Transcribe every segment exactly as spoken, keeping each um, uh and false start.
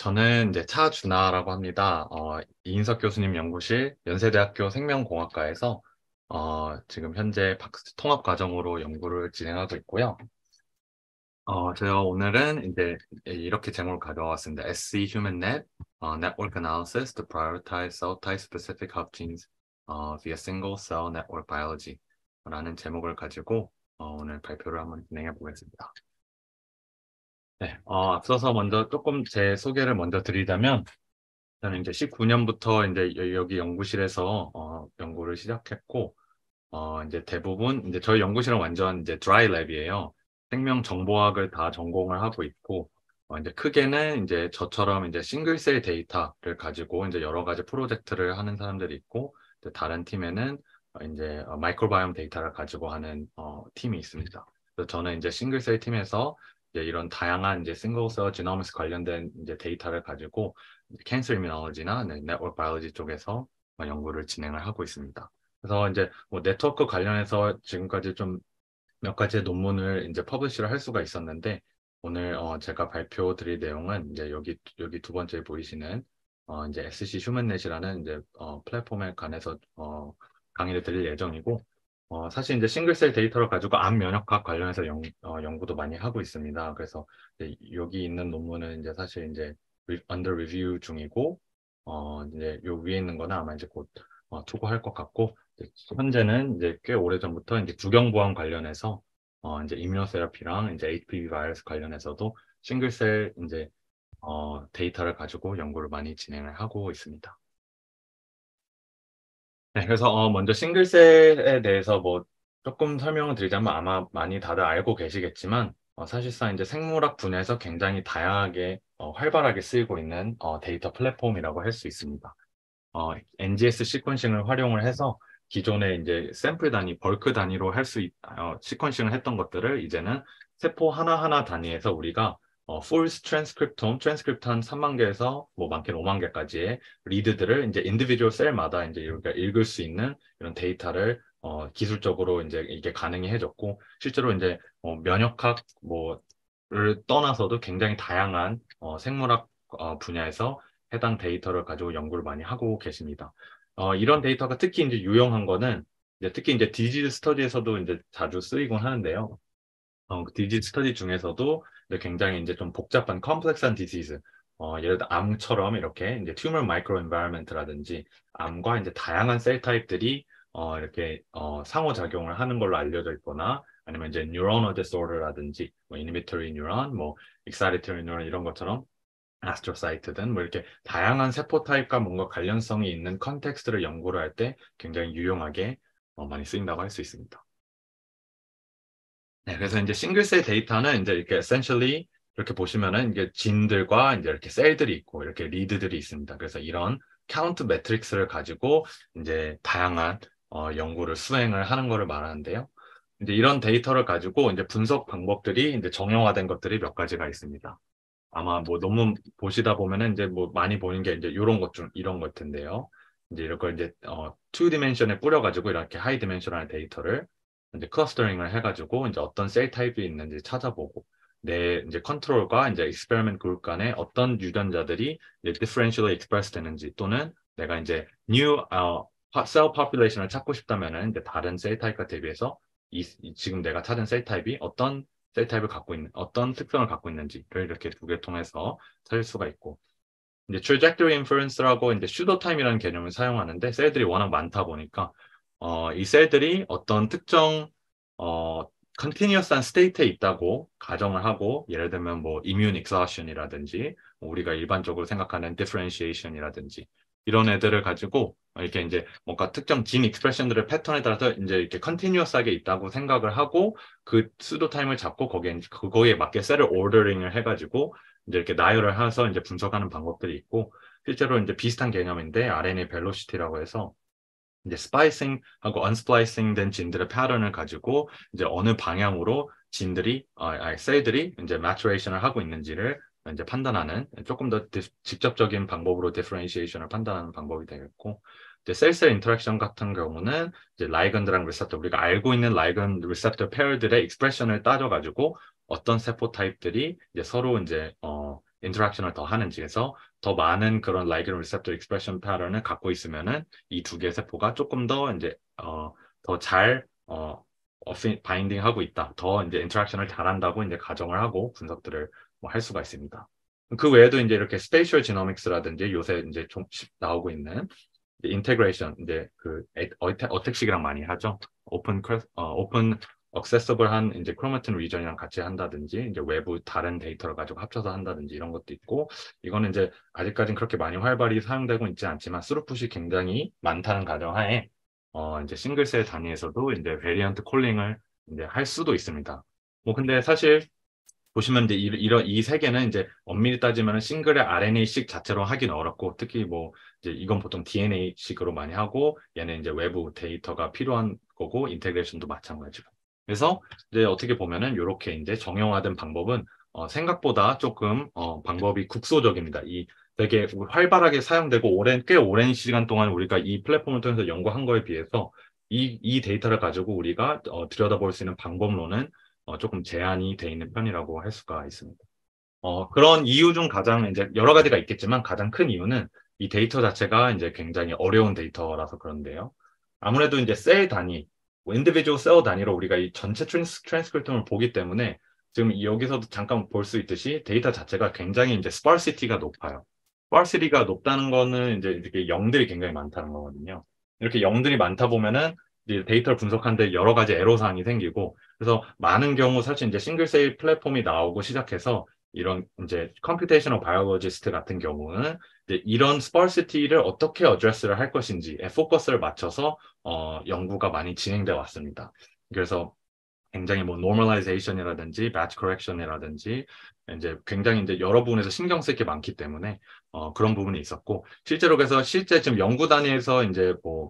저는 이제 차준하라고 합니다. 어, 이인석 교수님 연구실 연세대학교 생명공학과에서 어, 지금 현재 박사 통합 과정으로 연구를 진행하고 있고요. 어, 제가 오늘은 이제 이렇게 제목을 가져왔습니다. 에스씨 HumanNet 어, Network Analysis to Prioritize Cell Type Specific Hub Genes 어, via Single Cell Network Biology 라는 제목을 가지고 어, 오늘 발표를 한번 진행해 보겠습니다. 네, 어, 앞서서 먼저 조금 제 소개를 먼저 드리자면 저는 이제 십구 년부터 이제 여- 여기 연구실에서 어, 연구를 시작했고, 어, 이제 대부분 이제 저희 연구실은 완전 이제 드라이 랩이에요. 생명 정보학을 다 전공을 하고 있고, 어, 이제 크게는 이제 저처럼 이제 싱글셀 데이터를 가지고 이제 여러 가지 프로젝트를 하는 사람들이 있고, 이제 다른 팀에는 어, 이제 어, 마이크로바이옴 데이터를 가지고 하는 어, 팀이 있습니다. 그래서 저는 이제 싱글셀 팀에서 이제 이런 다양한 이제 싱글셀 지노믹스 관련된 이제 데이터를 가지고 캔서 이뮤놀로지나 네트워크 바이올로지 쪽에서 어, 연구를 진행을 하고 있습니다. 그래서 이제 뭐 네트워크 관련해서 지금까지 좀 몇 가지 논문을 이제 퍼블리시를 할 수가 있었는데 오늘 어 제가 발표 드릴 내용은 이제 여기 여기 두 번째 보이시는 어 이제 에스씨 휴먼넷이라는 이제 어 플랫폼에 관해서 어 강의를 드릴 예정이고 어 사실 이제 싱글셀 데이터를 가지고 암 면역학 관련해서 연, 어, 연구도 많이 하고 있습니다. 그래서 이제 여기 있는 논문은 이제 사실 이제 리- under review 중이고 어 이제 요 위에 있는 거는 아마 이제 곧 어, 투고할 것 같고 이제 현재는 이제 꽤 오래전부터 이제 구경보안 관련해서 어 이제 이뮤노세라피랑 이제 에이치피브이 바이러스 관련해서도 싱글셀 이제 어 데이터를 가지고 연구를 많이 진행을 하고 있습니다. 네, 그래서 어 먼저 싱글셀에 대해서 뭐 조금 설명을 드리자면 아마 많이 다들 알고 계시겠지만 어 사실상 이제 생물학 분야에서 굉장히 다양하게 어 활발하게 쓰이고 있는 어 데이터 플랫폼이라고 할 수 있습니다. 어, 엔지에스 시퀀싱을 활용을 해서 기존에 이제 샘플 단위, 벌크 단위로 할 수, 있, 어, 시퀀싱을 했던 것들을 이제는 세포 하나하나 단위에서 우리가 어, full transcriptome, 트랜스크립트 한 삼만 개에서 뭐 많게는 오만 개까지의 리드들을 이제 인디비주얼 셀마다 이제 우리가 읽을 수 있는 이런 데이터를 어, 기술적으로 이제 이게 가능히 해졌고 실제로 이제 어, 면역학 뭐를 떠나서도 굉장히 다양한 어, 생물학 어, 분야에서 해당 데이터를 가지고 연구를 많이 하고 계십니다. 어, 이런 데이터가 특히 이제 유용한 거는 이제 특히 이제 디지즈 스터디에서도 이제 자주 쓰이곤 하는데요. 어, 디지즈 스터디 중에서도 이제 굉장히 이제 좀 복잡한 컴플렉스한 디지즈, 어, 예를 들어 암처럼 이렇게 이제 튜머 마이크로 엔바이러먼트라든지 암과 이제 다양한 셀 타입들이 어, 이렇게 어, 상호작용을 하는 걸로 알려져 있거나 아니면 이제 뉴로널 디스오더라든지 뭐 이니비토리 뉴런, 뭐 익사이터리 뉴런 이런 것처럼 아스트로사이트든 뭐 이렇게 다양한 세포 타입과 뭔가 관련성이 있는 컨텍스트를 연구를 할 때 굉장히 유용하게 어, 많이 쓰인다고 할 수 있습니다. 네, 그래서 이제 싱글셀 데이터는 이제 이렇게 essentially 이렇게 보시면은 이게 진들과 이제 이렇게 셀들이 있고 이렇게 리드들이 있습니다. 그래서 이런 카운트 매트릭스를 가지고 이제 다양한 어, 연구를 수행을 하는 거를 말하는데요. 이제 이런 데이터를 가지고 이제 분석 방법들이 이제 정형화된 것들이 몇 가지가 있습니다. 아마 뭐 논문 보시다 보면은 이제 뭐 많이 보는 게 이제 이런 것 중 이런 것 텐데요. 이제 이런 걸 이제 어 투 디멘션에 뿌려가지고 이렇게 하이 디멘션한 데이터를 이제 클러스터링을 해가지고 이제 어떤 셀 타입이 있는지 찾아보고 내 이제 컨트롤과 이제 익스페리먼트 그룹 간에 어떤 유전자들이 이제 differentially express 되는지 또는 내가 이제 new 어, 셀 포퓰레이션을 찾고 싶다면은 이제 다른 셀 타입과 대비해서 이, 이 지금 내가 찾은 셀 타입이 어떤 셀 타입을 갖고 있는 어떤 특성을 갖고 있는지를 이렇게 두 개 통해서 찾을 수가 있고 이제 trajectory inference라고 이제 슈도 타임이라는 개념을 사용하는데 셀들이 워낙 많다 보니까 어, 이 셀들이 어떤 특정 어, continuous한 스테이트에 있다고 가정을 하고 예를 들면 뭐 immune exhaustion이라든지 뭐 우리가 일반적으로 생각하는 differentiation이라든지 이런 애들을 가지고 이렇게 이제 뭔가 특정 진 익스프레션들의 패턴에 따라서 이제 이렇게 컨티뉴어스하게 있다고 생각을 하고 그 수도 타임을 잡고 거기에 그거에 맞게 셀을 오더링을 해가지고 이제 이렇게 나열을 해서 이제 분석하는 방법들이 있고 실제로 이제 비슷한 개념인데 알엔에이 벨로시티라고 해서 이제 스파이싱하고 언스플라이싱 된 진들의 패턴을 가지고 이제 어느 방향으로 진들이 어, 아니, 셀들이 이제 매추레이션을 하고 있는지를 이제 판단하는 조금 더 디, 직접적인 방법으로 디퍼런시에이션을 판단하는 방법이 되겠고 이제 셀셀 인터랙션 같은 경우는 이제 라이건드랑 리셉터 우리가 알고 있는 라이건 리셉터 페어들의 익스프레션을 따져 가지고 어떤 세포 타입들이 이제 서로 이제 어 인터랙션을 더 하는지 해서 더 많은 그런 ligand receptor expression pattern을 갖고 있으면은 이 두 개의 세포가 조금 더 이제 어, 더 잘 어, 바인딩 하고 있다. 더 이제 인터랙션을 잘한다고 이제 가정을 하고 분석들을 뭐 할 수가 있습니다. 그 외에도 이제 이렇게 스페이셜 지노믹스라든지 요새 이제 좀 나오고 있는 인테그레이션 이제 그 어택, 어택식이랑 많이 하죠. 오픈 어, 오픈 액세서블한 이제 크로마틴 리전이랑 같이 한다든지 이제 외부 다른 데이터를 가지고 합쳐서 한다든지 이런 것도 있고 이거는 이제 아직까지는 그렇게 많이 활발히 사용되고 있지 않지만 스루풋이 굉장히 많다는 가정하에 어 이제 싱글셀 단위에서도 이제 베리언트 콜링을 이제 할 수도 있습니다. 뭐 근데 사실 보시면 이제 이, 이런 이 세 개는 이제 엄밀히 따지면 싱글의 알엔에이식 자체로 하긴 어렵고 특히 뭐 이제 이건 보통 디엔에이식으로 많이 하고 얘는 이제 외부 데이터가 필요한 거고 인테그레이션도 마찬가지고. 그래서 이제 어떻게 보면은 이렇게 이제 정형화된 방법은 어, 생각보다 조금 어, 방법이 국소적입니다. 이 되게 활발하게 사용되고 오랜 꽤 오랜 시간 동안 우리가 이 플랫폼을 통해서 연구한 거에 비해서 이, 이 데이터를 가지고 우리가 어, 들여다볼 수 있는 방법론은 어, 조금 제한이 돼 있는 편이라고 할 수가 있습니다. 어, 그런 이유 중 가장 이제 여러 가지가 있겠지만 가장 큰 이유는 이 데이터 자체가 이제 굉장히 어려운 데이터라서 그런데요. 아무래도 이제 셀 단위, 인디비주얼 셀 단위로 우리가 이 전체 트랜스, 트랜스크립트를 보기 때문에 지금 여기서도 잠깐 볼 수 있듯이 데이터 자체가 굉장히 이제 스파시티가 높아요. 스파시티가 높다는 거는 이제 이렇게 영들이 굉장히 많다는 거거든요. 이렇게 영들이 많다 보면은 이제 데이터를 분석하는데 여러 가지 애로사항이 생기고 그래서 많은 경우 사실 이제 싱글 셀 플랫폼이 나오고 시작해서 이런 이제 컴퓨테이셔널 바이올로지스트 같은 경우는 이제 이런 스파시티를 어떻게 어드레스를 할 것인지에 포커스를 맞춰서 어, 연구가 많이 진행돼 왔습니다. 그래서 굉장히 뭐 normalization이라든지 batch correction이라든지 이제 굉장히 이제 여러 부분에서 신경 쓸 게 많기 때문에 어, 그런 부분이 있었고 실제로 그래서 실제 지금 연구 단위에서 이제 뭐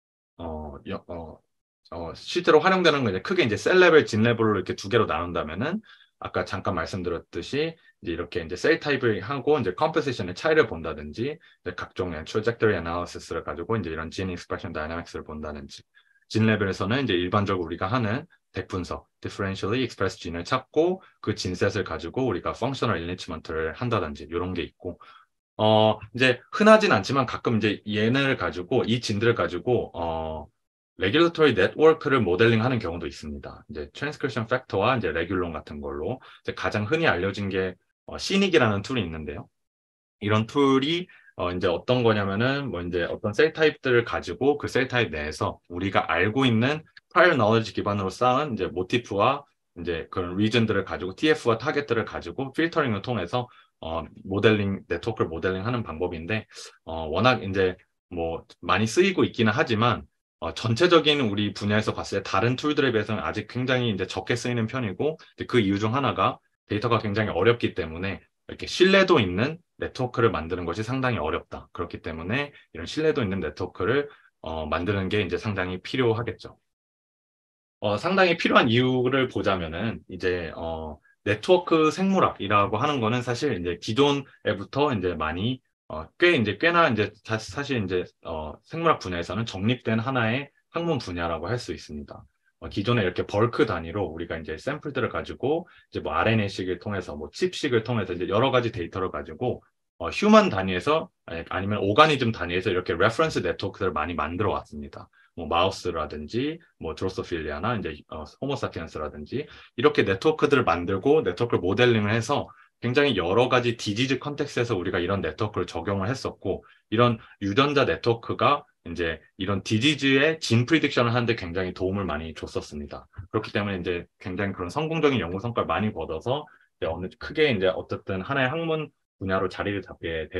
어, 여, 어, 어, 실제로 활용되는 건 이제 크게 이제 셀 레벨, 진 레벨로 이렇게 두 개로 나눈다면은 아까 잠깐 말씀드렸듯이 이제 이렇게 이제 셀 타입을 하고 이제 컴포지션의 차이를 본다든지 이제 각종의 trajectory analysis를 가지고 이제 이런 gene expression dynamics를 본다든지 진 레벨에서는 이제 일반적으로 우리가 하는 덱 분석, differentially expressed gene을 찾고 그 진셋을 가지고 우리가 functional enrichment를 한다든지 이런 게 있고 어, 이제 흔하진 않지만 가끔 이제 얘네를 가지고, 이 진들을 가지고, 어, 레귤레토리 네트워크를 모델링 하는 경우도 있습니다. 이제 트랜스크립션 팩터와 이제 레귤론 같은 걸로 이제 가장 흔히 알려진 게 어, 시닉이라는 툴이 있는데요. 이런 툴이 어, 이제 어떤 거냐면은 뭐 이제 어떤 셀 타입들을 가지고 그 셀 타입 내에서 우리가 알고 있는 prior knowledge 기반으로 쌓은 이제 모티프와 이제 그런 리전들을 가지고 티에프와 타겟들을 가지고 필터링을 통해서 어, 모델링 네트워크를 모델링하는 방법인데 어, 워낙 이제 뭐 많이 쓰이고 있기는 하지만 어, 전체적인 우리 분야에서 봤을 때 다른 툴들에 비해서는 아직 굉장히 이제 적게 쓰이는 편이고 그 이유 중 하나가 데이터가 굉장히 어렵기 때문에 이렇게 신뢰도 있는 네트워크를 만드는 것이 상당히 어렵다. 그렇기 때문에 이런 신뢰도 있는 네트워크를 어, 만드는 게 이제 상당히 필요하겠죠. 어, 상당히 필요한 이유를 보자면은 이제 어, 네트워크 생물학이라고 하는 거는 사실 이제 기존에부터 이제 많이 어, 꽤 이제 꽤나 이제 사, 사실 이제 어, 생물학 분야에서는 정립된 하나의 학문 분야라고 할 수 있습니다. 어, 기존에 이렇게 벌크 단위로 우리가 이제 샘플들을 가지고 이제 뭐 알엔에이식을 통해서 뭐 칩식을 통해서 이제 여러 가지 데이터를 가지고 어, 휴먼 단위에서 아니, 아니면 오가니즘 단위에서 이렇게 레퍼런스 네트워크를 많이 만들어 왔습니다. 뭐 마우스라든지 뭐 드로소필리아나 이제 어, 호모사피엔스라든지 이렇게 네트워크들을 만들고 네트워크를 모델링을 해서 굉장히 여러 가지 디지즈 컨텍스트에서 우리가 이런 네트워크를 적용을 했었고 이런 유전자 네트워크가 이제 이런 디지즈의 진 프리딕션을 하는데 굉장히 도움을 많이 줬었습니다. 그렇기 때문에 이제 굉장히 그런 성공적인 연구 성과를 많이 거둬서 이제 어느 크게 이제 어쨌든 하나의 학문 분야로 자리를 잡게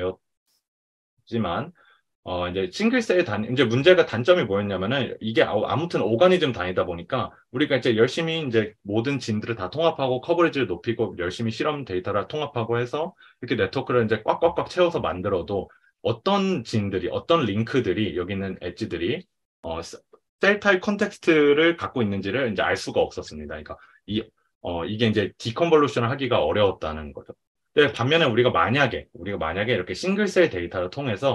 되었지만 어, 이제 싱글셀 단, 이제 문제가 단점이 뭐였냐면은 이게 아- 아무튼 오가니즘 단위다 보니까 우리가 이제 열심히 이제 모든 진들을 다 통합하고 커버리지를 높이고 열심히 실험 데이터를 통합하고 해서 이렇게 네트워크를 이제 꽉꽉꽉 채워서 만들어도 어떤 진들이, 어떤 링크들이 여기 있는 엣지들이 어, 셀 타입 컨텍스트를 갖고 있는지를 이제 알 수가 없었습니다. 그러니까 이, 어, 이게 이제 디컨볼루션을 하기가 어려웠다는 거죠. 근데 반면에 우리가 만약에, 우리가 만약에 이렇게 싱글셀 데이터를 통해서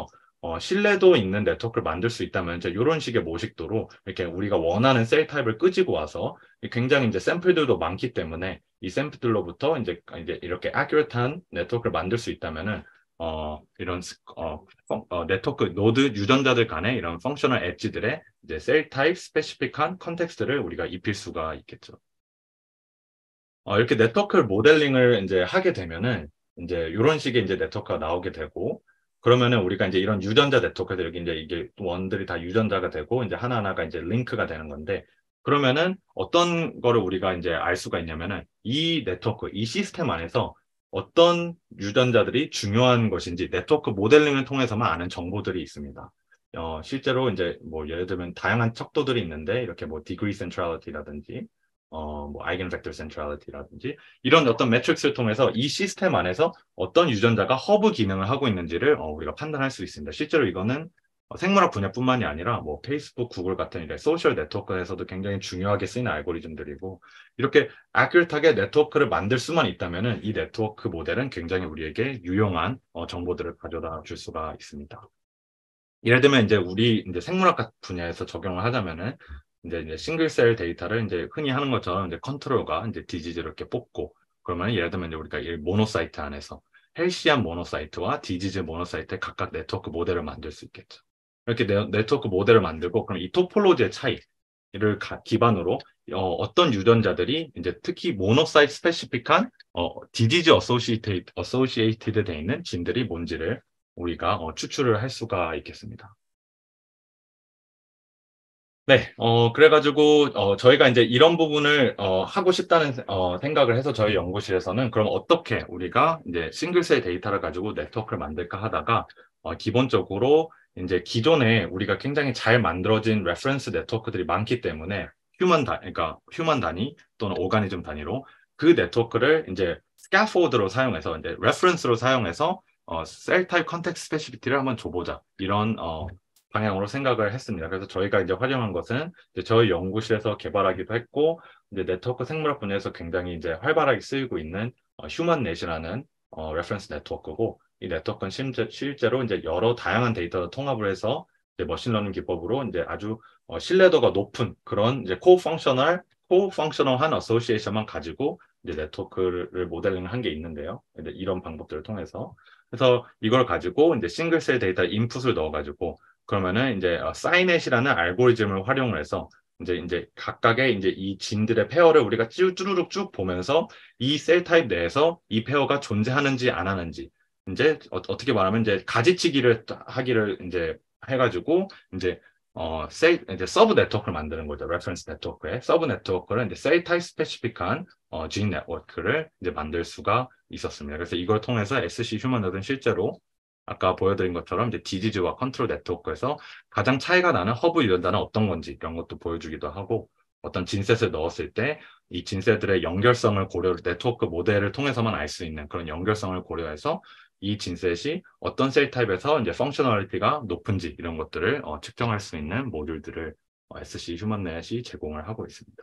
어, 신뢰도 있는 네트워크를 만들 수 있다면 이제 이런 식의 모식도로 이렇게 우리가 원하는 셀 타입을 끄집고 와서 굉장히 이제 샘플들도 많기 때문에 이 샘플들로부터 이제 이제 이렇게 accurate한 네트워크를 만들 수 있다면은 어, 이런 스- 어, 펑- 어, 네트워크 노드 유전자들 간의 이런 펑셔널 엣지들의 이제 셀 타입 스페시픽한 컨텍스트를 우리가 입힐 수가 있겠죠. 어, 이렇게 네트워크 모델링을 이제 하게 되면은 이제 이런 식의 이제 네트워크가 나오게 되고 그러면은 우리가 이제 이런 유전자 네트워크들 여기 이제 이게 원들이 다 유전자가 되고 이제 하나하나가 이제 링크가 되는 건데 그러면은 어떤 거를 우리가 이제 알 수가 있냐면은 이 네트워크, 이 시스템 안에서 어떤 유전자들이 중요한 것인지 네트워크 모델링을 통해서만 아는 정보들이 있습니다. 어, 실제로 이제 뭐 예를 들면 다양한 척도들이 있는데 이렇게 뭐 degree centrality라든지 어, 뭐, 아이겐벡터 센트럴리티라든지 이런 어떤 매트릭스를 통해서 이 시스템 안에서 어떤 유전자가 허브 기능을 하고 있는지를 어, 우리가 판단할 수 있습니다. 실제로 이거는 어, 생물학 분야뿐만이 아니라 뭐 페이스북, 구글 같은 이런 소셜 네트워크에서도 굉장히 중요하게 쓰이는 알고리즘들이고 이렇게 아큐레이트하게 네트워크를 만들 수만 있다면은 이 네트워크 모델은 굉장히 우리에게 유용한 어, 정보들을 가져다 줄 수가 있습니다. 예를 들면 이제 우리 이제 생물학 같은 분야에서 적용을 하자면은 이제, 이제 싱글셀 데이터를 이제 흔히 하는 것처럼 이제 컨트롤과 이제 디지즈를 이렇게 뽑고 그러면 예를 들면 이제 우리가 이 모노사이트 안에서 헬시한 모노사이트와 디지즈 모노사이트의 각각 네트워크 모델을 만들 수 있겠죠. 이렇게 네, 네트워크 모델을 만들고 그럼 이 토폴로지의 차이를 가- 기반으로 어, 떤 유전자들이 이제 특히 모노사이트 스페시픽한 어, 디지즈 어소시에이티드 어소시에이티드 돼 있는 진들이 뭔지를 우리가 어, 추출을 할 수가 있겠습니다. 네, 어, 그래가지고, 어, 저희가 이제 이런 부분을, 어, 하고 싶다는, 어, 생각을 해서 저희 연구실에서는 그럼 어떻게 우리가 이제 싱글셀 데이터를 가지고 네트워크를 만들까 하다가, 어, 기본적으로 이제 기존에 우리가 굉장히 잘 만들어진 레퍼런스 네트워크들이 많기 때문에 휴먼 단, 그러니까 휴먼 단위 또는 오가니즘 단위로 그 네트워크를 이제 스캐폴드로 사용해서 이제 레퍼런스로 사용해서 어, 셀 타입 컨텍스트 스페시피티를 한번 줘보자. 이런, 어, 방향으로 생각을 했습니다. 그래서 저희가 이제 활용한 것은 이제 저희 연구실에서 개발하기도 했고, 이제 네트워크 생물학 분야에서 굉장히 이제 활발하게 쓰이고 있는 어, 휴먼넷이라는 어, 레퍼런스 네트워크고, 이 네트워크는 실제, 실제로 이제 여러 다양한 데이터를 통합을 해서 이제 머신러닝 기법으로 이제 아주 어, 신뢰도가 높은 그런 이제 코 펑셔널, 코 펑셔널한 어소시에이션만 가지고 이제 네트워크를 모델링 한 게 있는데요. 이제 이런 방법들을 통해서. 그래서 이걸 가지고 이제 싱글셀 데이터 인풋을 넣어가지고 그러면은 이제 어, 사이넷이라는 알고리즘을 활용을 해서 이제 이제 각각의 이제 이 진들의 페어를 우리가 쭈, 쭈루룩 쭉 보면서 이 셀 타입 내에서 이 페어가 존재하는지 안 하는지 이제 어, 떻게 말하면 이제 가지치기를 하기를 이제 해가지고 이제 어, 셀, 이제 서브 네트워크를 만드는 거죠. 레퍼런스 네트워크에. 서브 네트워크는 이제 셀 타입 스페시픽한 어, 진 네트워크를 이제 만들 수가 있었습니다. 그래서 이걸 통해서 에스씨 휴먼노드는 실제로 아까 보여드린 것처럼 이제 디지즈와 컨트롤 네트워크에서 가장 차이가 나는 허브 유전자는 어떤 건지 이런 것도 보여주기도 하고 어떤 진셋을 넣었을 때 이 진셋들의 연결성을 고려, 네트워크 모델을 통해서만 알 수 있는 그런 연결성을 고려해서 이 진셋이 어떤 셀 타입에서 이제 펑셔널리티가 높은지 이런 것들을 어, 측정할 수 있는 모듈들을 어, 에스씨 휴먼넷이 제공을 하고 있습니다.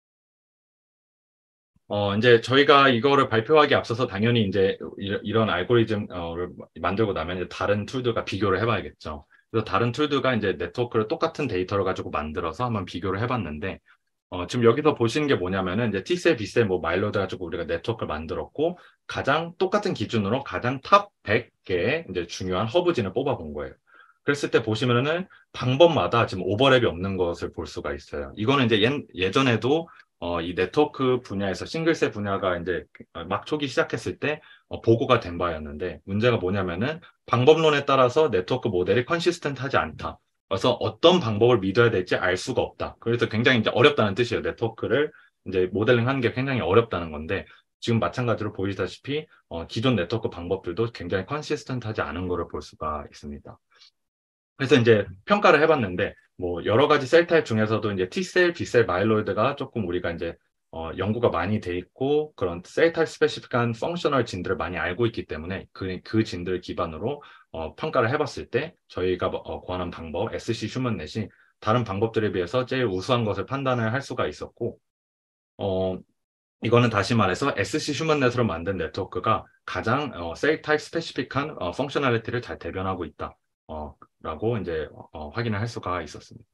어, 이제 저희가 이거를 발표하기 앞서서 당연히 이제 이- 이런 알고리즘을 만들고 나면 이제 다른 툴들과 비교를 해봐야겠죠. 그래서 다른 툴들과 이제 네트워크를 똑같은 데이터를 가지고 만들어서 한번 비교를 해봤는데, 어, 지금 여기서 보시는 게 뭐냐면은 이제 T셀, B셀, 뭐 마일로드 가지고 우리가 네트워크를 만들었고, 가장 똑같은 기준으로 가장 탑 백 개의 이제 중요한 허브진을 뽑아본 거예요. 그랬을 때 보시면은 방법마다 지금 오버랩이 없는 것을 볼 수가 있어요. 이거는 이제 예, 예전에도 어, 이 네트워크 분야에서 싱글셋 분야가 이제 막 초기 시작했을 때 어, 보고가 된 바였는데 문제가 뭐냐면은 방법론에 따라서 네트워크 모델이 컨시스턴트하지 않다. 그래서 어떤 방법을 믿어야 될지 알 수가 없다. 그래서 굉장히 이제 어렵다는 뜻이에요. 네트워크를 이제 모델링 하는 게 굉장히 어렵다는 건데 지금 마찬가지로 보이시다시피 어, 기존 네트워크 방법들도 굉장히 컨시스턴트하지 않은 것을 볼 수가 있습니다. 그래서 이제 평가를 해봤는데, 뭐, 여러 가지 셀 타입 중에서도 이제 T셀, B셀, 마일로이드가 조금 우리가 이제, 어, 연구가 많이 돼 있고, 그런 셀 타입 스페시픽한 펑셔널 진들을 많이 알고 있기 때문에, 그, 그 진들을 기반으로, 어, 평가를 해봤을 때, 저희가 어, 구하는 방법, 에스씨 휴먼넷이 다른 방법들에 비해서 제일 우수한 것을 판단을 할 수가 있었고, 어, 이거는 다시 말해서 에스씨 휴먼넷으로 만든 네트워크가 가장 어, 셀 타입 스페시픽한 어, 펑셔널리티를 잘 대변하고 있다. 어, 라고 이제 어, 확인을 할 수가 있었습니다.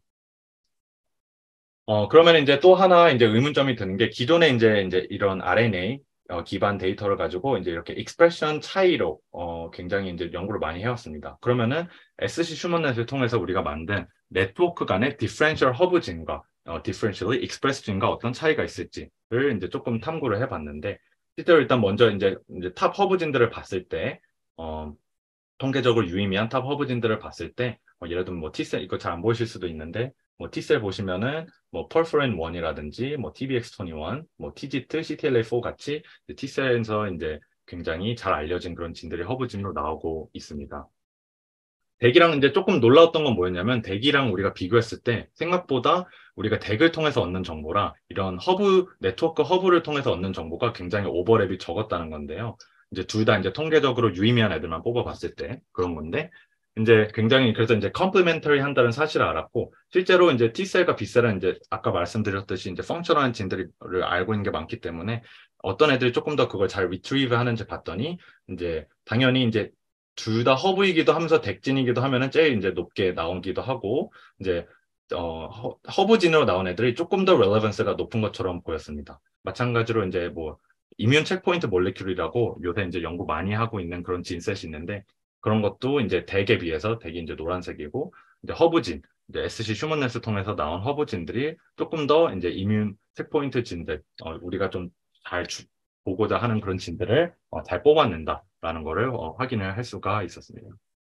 어, 그러면 이제 또 하나 이제 의문점이 드는 게 기존에 이제 이제 이런 알엔에이 어, 기반 데이터를 가지고 이제 이렇게 익스프레션 차이로 어, 굉장히 이제 연구를 많이 해왔습니다. 그러면은 에스씨 슈먼넷을 통해서 우리가 만든 네트워크 간의 디퍼런셜 허브 진과 어, differentially expressed 진과 어떤 차이가 있을지를 이제 조금 탐구를 해봤는데 실제로 일단 먼저 이제, 이제 탑 허브진들을 봤을 때 어, 통계적으로 유의미한 탑 허브진들을 봤을 때 어, 예를 들면 뭐 T셀 이거 잘 안 보이실 수도 있는데 뭐 T셀 보시면은 뭐 퍼포렌 일이라든지 뭐 티비엑스 이십일, 뭐 티지트, 씨티엘에이 사 같이 T셀에서 이제 굉장히 잘 알려진 그런 진들이 허브진으로 나오고 있습니다. 덱이랑 이제 조금 놀라웠던 건 뭐였냐면 덱이랑 우리가 비교했을 때 생각보다 우리가 덱을 통해서 얻는 정보랑 이런 허브 네트워크 허브를 통해서 얻는 정보가 굉장히 오버랩이 적었다는 건데요. 이제 둘 다 이제 통계적으로 유의미한 애들만 뽑아봤을 때 그런 건데 이제 굉장히 그래서 이제 컴플리멘터리 한다는 사실을 알았고 실제로 이제 T셀과 B셀은 이제 아까 말씀드렸듯이 이제 펑셔널한 진들을 알고 있는 게 많기 때문에 어떤 애들이 조금 더 그걸 잘 리트리브 하는지 봤더니 이제 당연히 이제 둘 다 허브이기도 하면서 덱진이기도 하면은 제일 이제 높게 나오기도 하고 이제 어, 허, 허브진으로 나온 애들이 조금 더 렐레번스가 높은 것처럼 보였습니다. 마찬가지로 이제 뭐 이뮨 체크포인트 몰레큘이라고 요새 이제 연구 많이 하고 있는 그런 진셋이 있는데 그런 것도 이제 덱에 비해서 덱이 이제 노란색이고 이제 허브진 이제 에스씨 휴먼넷을 통해서 나온 허브진들이 조금 더 이제 이뮨 체크포인트 진들 어, 우리가 좀 잘 보고자 하는 그런 진들을 어, 잘 뽑아낸다라는 거를 어, 확인을 할 수가 있었습니다.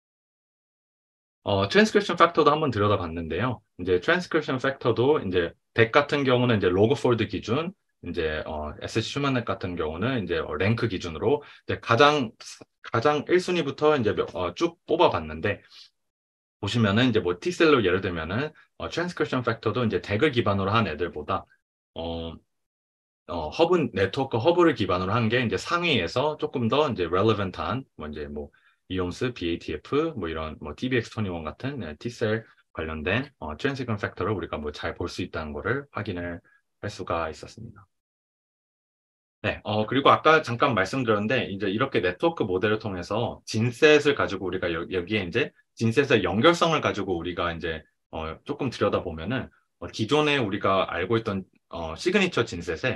어, 트랜스크립션 팩터도 한번 들여다봤는데요. 이제 트랜스크립션 팩터도 이제 덱 같은 경우는 이제 로그폴드 기준, 이제 어, 에스씨 휴먼넷 같은 경우는 이제 어, 랭크 기준으로 이제 가장 가장 일 순위부터 이제 몇, 어, 쭉 뽑아봤는데 보시면은 이제 뭐 T셀로 예를 들면은 어, 트랜스크립션 팩터도 이제 덱을 기반으로 한 애들보다 어, 어, 허브, 네트워크 허브를 기반으로 한 게 이제 상위에서 조금 더 이제 relevant한, 뭐 이제 뭐, 이옴스, 비에이티에프, 뭐 이런 뭐 티비엑스 이십일 같은 네, T셀 관련된 어, 트랜스cription 팩터를 우리가 뭐 잘 볼 수 있다는 거를 확인을 할 수가 있었습니다. 네, 어, 그리고 아까 잠깐 말씀드렸는데, 이제 이렇게 네트워크 모델을 통해서 진셋을 가지고 우리가 여, 여기에 이제 진셋의 연결성을 가지고 우리가 이제 어, 조금 들여다보면은 어, 기존에 우리가 알고 있던 어, 시그니처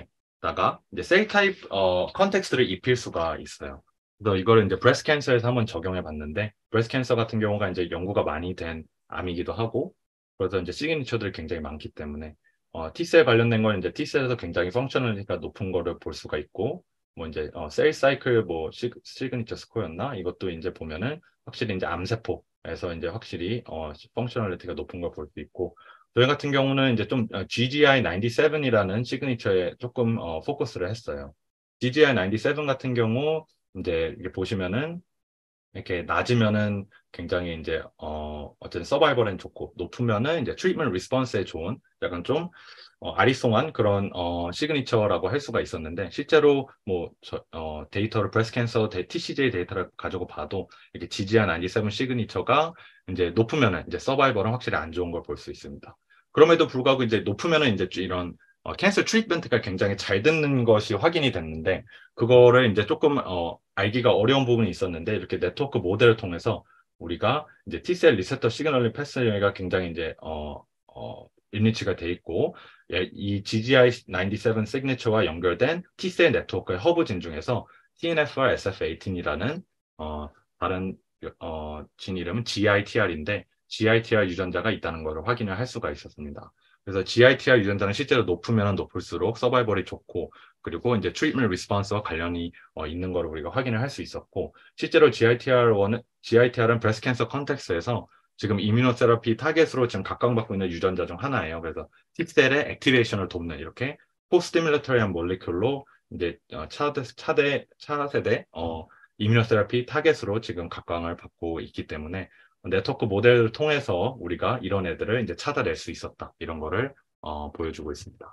진셋에다가 이제 셀 타입 어, 컨텍스트를 입힐 수가 있어요. 그래서 이거를 이제 브레스트 캔서에서 한번 적용해 봤는데, 브레스트 캔서 같은 경우가 이제 연구가 많이 된 암이기도 하고, 그래서 이제 시그니처들이 굉장히 많기 때문에 어, T셀 관련된 건 이제 T셀에서 굉장히 펑셔널리티가 높은 거를 볼 수가 있고, 뭐 이제 어, 셀 사이클 뭐 시, 시그니처 스코어였나? 이것도 이제 보면은 확실히 이제 암세포에서 이제 확실히 어, 펑셔널리티가 높은 걸 볼 수 있고, 저희 같은 경우는 이제 좀 어, 지지아이 구십칠이라는 시그니처에 조금 어, 포커스를 했어요. 지지아이 구십칠 같은 경우 이제 이게 보시면은 이렇게 낮으면은 굉장히 이제 어 어쨌든 서바이벌엔 좋고 높으면은 이제 트리트먼트 리스폰스에 좋은 약간 좀 어, 아리송한 그런 어 시그니처라고 할 수가 있었는데 실제로 뭐 저, 어, 데이터를 브레스트 캔서 티씨제이 데이터를 가지고 봐도 이렇게 지지한 구십칠 시그니처가 이제 높으면은 이제 서바이벌은 확실히 안 좋은 걸 볼 수 있습니다. 그럼에도 불구하고 이제 높으면은 이제 이런 어, 캔서 트리트먼트가 굉장히 잘 듣는 것이 확인이 됐는데 그거를 이제 조금 어, 알기가 어려운 부분이 있었는데 이렇게 네트워크 모델을 통해서 우리가 이제 T셀 리세터 시그널링 패스가 굉장히 이제 어, 어, 일리치가 돼 있고 예, 이 지지아이 구십칠 시그니처와 연결된 T셀 네트워크의 허브진 중에서 티엔에프와 에스에프 십팔이라는 어, 다른 어, 진 이름은 지아이티알인데 지아이티알 유전자가 있다는 것을 확인을 할 수가 있었습니다. 그래서 지아이티알 유전자는 실제로 높으면 높을수록 서바이벌이 좋고 그리고 이제 트리트먼트 리스폰스와 관련이 어, 있는 걸 우리가 확인을 할 수 있었고 실제로 지아이티알은 지아이티알은 브레스트 캔서 컨텍스트에서 지금 이뮤노세라피 타겟으로 지금 각광받고 있는 유전자 중 하나예요. 그래서 T셀의 액티베이션을 돕는 이렇게 포스티뮬레터리한 몰레큘로 이제 어, 차대 차대 차세대 어, 이뮤노세라피 타겟으로 지금 각광을 받고 있기 때문에 네트워크 모델을 통해서 우리가 이런 애들을 이제 찾아낼 수 있었다. 이런 거를 어, 보여주고 있습니다.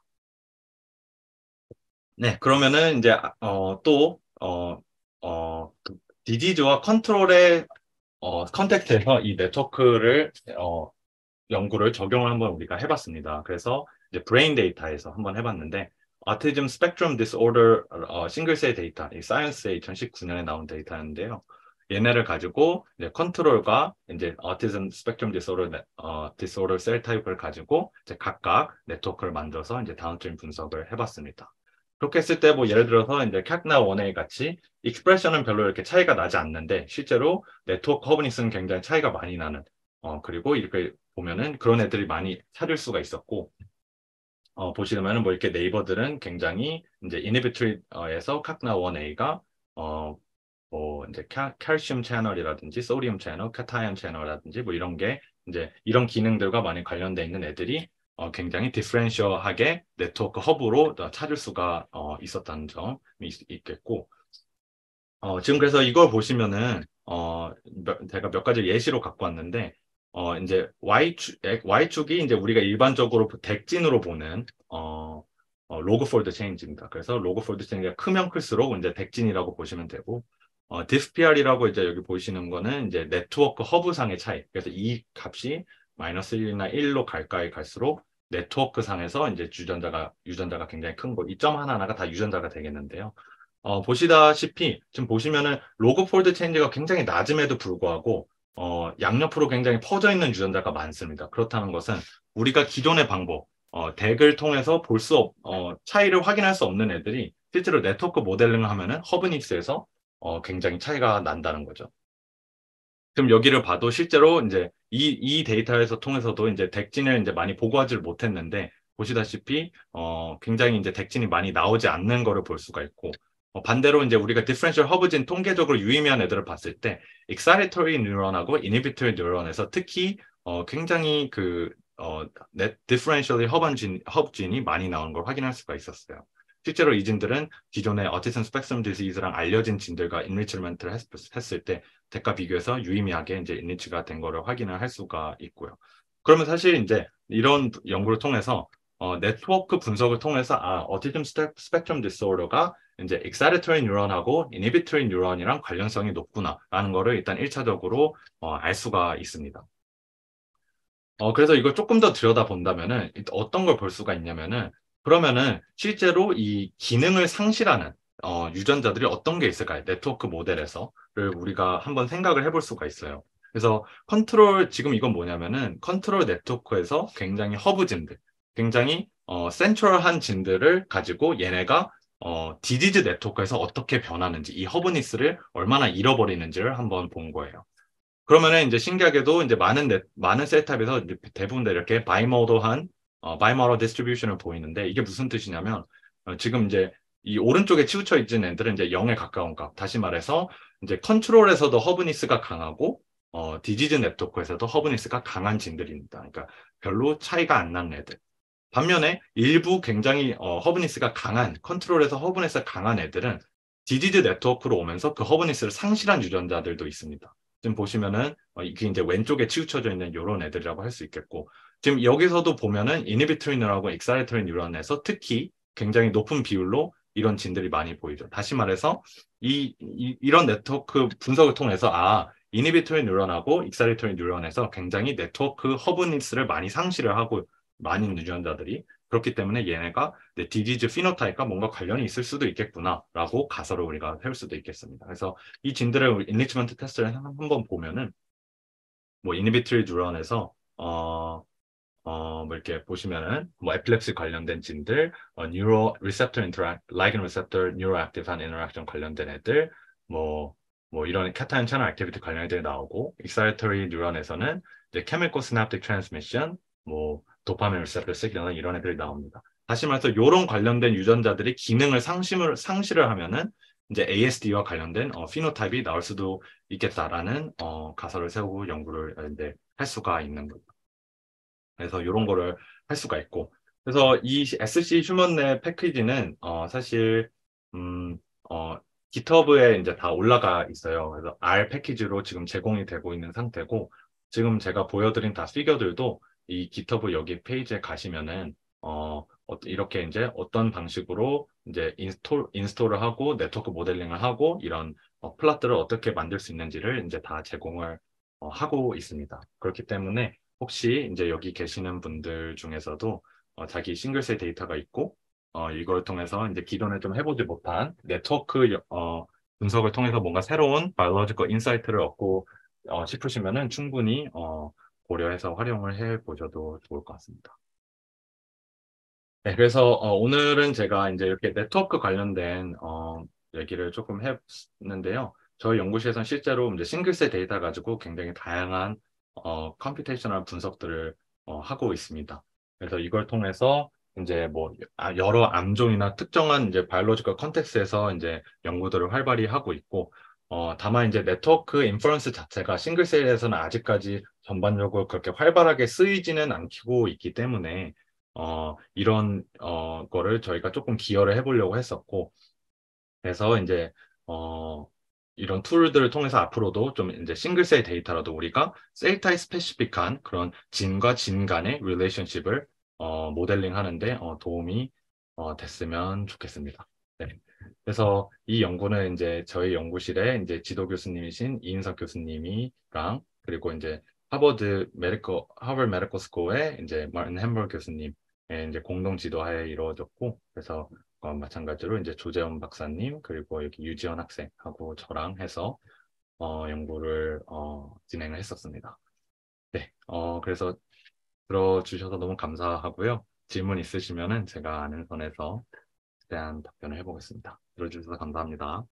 네, 그러면은 이제 어, 또 어, 어, 디지즈와 컨트롤의 어, 컨택트에서 이 네트워크를 어, 연구를 적용을 한번 우리가 해봤습니다. 그래서 이제 브레인 데이터에서 한번 해봤는데 아티즘 스펙트럼 디스오더 싱글 셀 데이터, 이 사이언스에 이천십구 년에 나온 데이터였는데요. 얘네를 가지고 이제 컨트롤과 이제 autism spectrum disorder, 어, disorder 셀 타입을 가지고 이제 각각 네트워크를 만들어서 이제 다운스트림 분석을 해봤습니다. 그렇게 했을 때 뭐 예를 들어서 이제 캡나 원에이 같이 익스프레션은 별로 이렇게 차이가 나지 않는데 실제로 네트워크 허브니스는 굉장히 차이가 많이 나는 어 그리고 이렇게 보면은 그런 애들이 많이 찾을 수가 있었고 어 보시면은 뭐 이렇게 네이버들은 굉장히 이제 이니비토리에서 캡나 원에이가 어 뭐 이제 캘, 칼슘 채널이라든지 소디움 채널, 카타이온 채널이라든지 뭐 이런 게 이제 이런 기능들과 많이 관련돼 있는 애들이 어, 굉장히 디퍼런셜하게 네트워크 허브로 찾을 수가 어, 있었다는 점이 있, 있겠고 어, 지금 그래서 이걸 보시면은 어, 몇- 제가 몇 가지 예시로 갖고 왔는데 어, 이제 Y축, Y축이 이제 우리가 일반적으로 덱진으로 보는 어, 어, 로그 폴드 체인지입니다. 그래서 로그 폴드 체인지가 크면 클수록 이제 덱진이라고 보시면 되고 어, 디스피알이라고 이제 여기 보시는 거는 이제 네트워크 허브상의 차이. 그래서 이 값이 마이너스 일이나 일로 갈까이 갈수록 네트워크 상에서 이제 유전자가 유전자가 굉장히 큰 거, 이 점 하나하나가 다 유전자가 되겠는데요. 어, 보시다시피 지금 보시면은 로그 폴드 체인지가 굉장히 낮음에도 불구하고 어, 양옆으로 굉장히 퍼져 있는 유전자가 많습니다. 그렇다는 것은 우리가 기존의 방법, 어, 덱을 통해서 볼 수 없, 어, 차이를 확인할 수 없는 애들이 실제로 네트워크 모델링을 하면은 허브닉스에서 어, 굉장히 차이가 난다는 거죠. 그럼 여기를 봐도 실제로 이제 이, 이 데이터에서 통해서도 이제 덱진을 이제 많이 보고하지를 못했는데 보시다시피 어, 굉장히 이제 덱진이 많이 나오지 않는 거를 볼 수가 있고 어, 반대로 이제 우리가 디퍼런셜 허브진 통계적으로 유의미한 애들을 봤을 때 excitatory 뉴런하고 inhibitory 뉴런에서 특히 어, 굉장히 그 어, differentially 허브진, 허브진이 많이 나오는 걸 확인할 수가 있었어요. 실제로 이 진들은 기존의 어티즘 스펙트럼 디지즈랑 알려진 진들과 인리치먼트를 했을 때 대가 비교해서 유의미하게 이제 인리치가 된 거를 확인을 할 수가 있고요. 그러면 사실 이제 이런 연구를 통해서 어, 네트워크 분석을 통해서 아, 어티즘 스펙트럼 디소더가 이제 excitatory 뉴런하고 inhibitory 뉴런이랑 관련성이 높구나라는 거를 일단 일차적으로 어, 알 수가 있습니다. 어, 그래서 이걸 조금 더 들여다본다면은 어떤 걸 볼 수가 있냐면은 그러면은 실제로 이 기능을 상실하는 어, 유전자들이 어떤 게 있을까요? 네트워크 모델에서를 우리가 한번 생각을 해볼 수가 있어요. 그래서 컨트롤 지금 이건 뭐냐면은 컨트롤 네트워크에서 굉장히 허브진들, 굉장히 어, 센트럴한 진들을 가지고 얘네가 어, 디지즈 네트워크에서 어떻게 변하는지 이 허브니스를 얼마나 잃어버리는지를 한번 본 거예요. 그러면은 이제 신기하게도 이제 많은 넷- 많은 셀 탑에서 이제 대부분 다 이렇게 바이모더한 어, 바이모더 디스트리뷰션을 보이는데 이게 무슨 뜻이냐면 어, 지금 이제 이 오른쪽에 치우쳐 있는 애들은 이제 영에 가까운 값. 다시 말해서 이제 컨트롤에서도 허브니스가 강하고 어, 디지즈 네트워크에서도 허브니스가 강한 진들입니다. 그러니까 별로 차이가 안 나는 애들. 반면에 일부 굉장히 어, 허브니스가 강한 컨트롤에서 허브니스가 강한 애들은 디지즈 네트워크로 오면서 그 허브니스를 상실한 유전자들도 있습니다. 지금 보시면은 어, 이게 이제 왼쪽에 치우쳐져 있는 이런 애들이라고 할 수 있겠고 지금 여기서도 보면은 이니비토리 뉴런하고 익사이토리 뉴런에서 특히 굉장히 높은 비율로 이런 진들이 많이 보이죠. 다시 말해서 이, 이 이런 네트워크 분석을 통해서 아 이니비토리 뉴런하고 익사이토리 뉴런에서 굉장히 네트워크 허브니스를 많이 상실을 하고 많은 유전자들이 그렇기 때문에 얘네가 네, 디지즈 피노타입과 뭔가 관련이 있을 수도 있겠구나라고 가설을 우리가 세울 수도 있겠습니다. 그래서 이 진들의 인리치먼트 테스트를 한번 보면은 뭐 이니비트리 뉴런에서 어, 어, 뭐 이렇게 보시면은 뭐 에필lep시 관련된 진들, 어, 뉴로 리셉터 인터랙, 라이건 리셉터 뉴로 액티브한 인터랙션 관련된 애들, 뭐 뭐 이런 카타이온 채널 액티비티 관련 애들이 나오고 익사이터리 뉴런에서는 이제 케미컬 시냅틱 트랜스미션, 뭐 도파민 리셉터 시그널 이런 애들이 나옵니다. 다시 말해서 이런 관련된 유전자들이 기능을 상실을 상실을 하면은 이제 에이에스디와 관련된 어, 피노타입이 나올 수도 있겠다라는 어, 가설을 세우고 연구를 이제 할 수가 있는 거죠. 그래서 이런 거를 할 수가 있고. 그래서 이 에스씨 휴먼랩 패키지는 어, 사실 음, 어, 깃허브에 이제 다 올라가 있어요. 그래서 R 패키지로 지금 제공이 되고 있는 상태고 지금 제가 보여드린 다 피겨들도 이 깃허브 여기 페이지에 가시면은 어, 어, 이렇게 이제 어떤 방식으로 이제 인스톨 인스톨을 하고 네트워크 모델링을 하고 이런 어, 플랫들을 어떻게 만들 수 있는지를 이제 다 제공을 어, 하고 있습니다. 그렇기 때문에 혹시 이제 여기 계시는 분들 중에서도 어, 자기 싱글셀 데이터가 있고 어, 이걸 통해서 이제 기존에 좀 해보지 못한 네트워크 어, 분석을 통해서 뭔가 새로운 바이올로지컬 인사이트를 얻고 어, 싶으시면은 충분히 어, 고려해서 활용을 해 보셔도 좋을 것 같습니다. 네, 그래서 어, 오늘은 제가 이제 이렇게 네트워크 관련된 어, 얘기를 조금 했는데요. 저희 연구실에서는 실제로 이제 싱글셀 데이터 가지고 굉장히 다양한 어, 컴퓨테이셔널 분석들을 어, 하고 있습니다. 그래서 이걸 통해서 이제 뭐 아, 여러 암종이나 특정한 이제 바이올로지컬 컨텍스에서 이제 연구들을 활발히 하고 있고, 어, 다만 이제 네트워크 인퍼런스 자체가 싱글셀에서는 아직까지 전반적으로 그렇게 활발하게 쓰이지는 않고 있기 때문에 어, 이런, 어, 거를 저희가 조금 기여를 해보려고 했었고, 그래서 이제, 어, 이런 툴들을 통해서 앞으로도 좀 이제 싱글셀 데이터라도 우리가 셀 타입 스페시픽한 그런 진과 진 간의 릴레이션십을, 어, 모델링 하는데, 어, 도움이, 어, 됐으면 좋겠습니다. 네. 그래서 이 연구는 이제 저희 연구실에 이제 지도 교수님이신 이인석 교수님이랑 그리고 이제 하버드 메디컬, 하버드 메디컬 스쿨의 이제 마틴 햄벌 교수님, 예, 이제 공동 지도하에 이루어졌고, 그래서 어, 마찬가지로 이제 조재원 박사님 그리고 여기 유지원 학생하고 저랑 해서 어, 연구를 어, 진행을 했었습니다. 네, 어, 그래서 들어주셔서 너무 감사하고요. 질문 있으시면은 제가 아는 선에서 대한 답변을 해보겠습니다. 들어주셔서 감사합니다.